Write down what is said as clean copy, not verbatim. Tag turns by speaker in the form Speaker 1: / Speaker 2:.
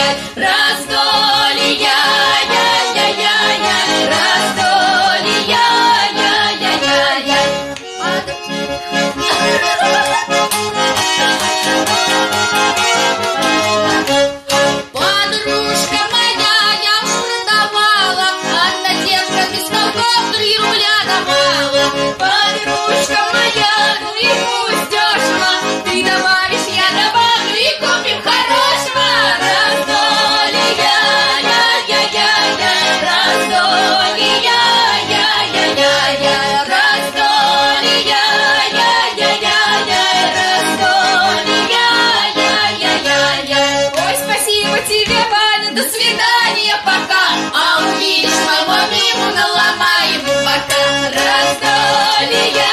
Speaker 1: раздолье, раздолье, подружка моя, я уже давала, одна девка без толков 3 рубля давала. Подружка моя, ну и пусть дешево, ты добавишь, я добавлю и купим хорошего. Раздолье, раздолье, ой, спасибо тебе, Ваня, до свидания, пока. А увидишь моего миму, наломай ему бока. Раздолье.